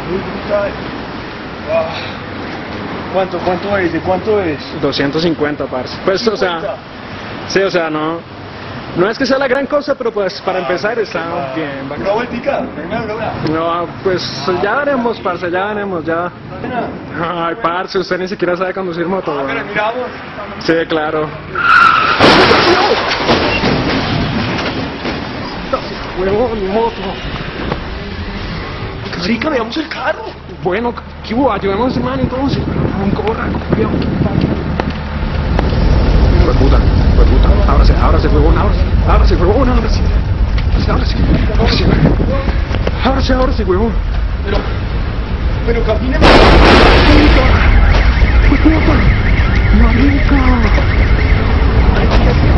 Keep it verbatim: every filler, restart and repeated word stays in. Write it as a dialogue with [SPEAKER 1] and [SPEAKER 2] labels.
[SPEAKER 1] muy brutal. Ah. ¿Cuánto, cuánto es? ¿De cuánto es?
[SPEAKER 2] doscientos cincuenta, parce. Pues, o sea, sí, o sea, no, no es que sea la gran cosa, pero pues para ah, empezar está ah, bien.
[SPEAKER 1] ¿Una vueltica?
[SPEAKER 2] No, pues ya veremos, parce, ya veremos, ya. Ay, parce, usted ni siquiera sabe conducir moto.
[SPEAKER 1] Ah, pero miramos.
[SPEAKER 2] Sí, claro.
[SPEAKER 1] ¡Huevón, mi moto! ¡Marica, veamos el carro!
[SPEAKER 2] Bueno, ¿qué hubo? Ayudemos a ese man entonces. Corra, cuidado. Pues puta, pues puta. Ábrase, ábrase, huevón, ábrase. Ábrase, huevón, ábrase. Ábrase, ábrase. Ábrase, ábrase, huevón.
[SPEAKER 1] Pero, pero camine.
[SPEAKER 2] ¡Pues puta! ¡Marica!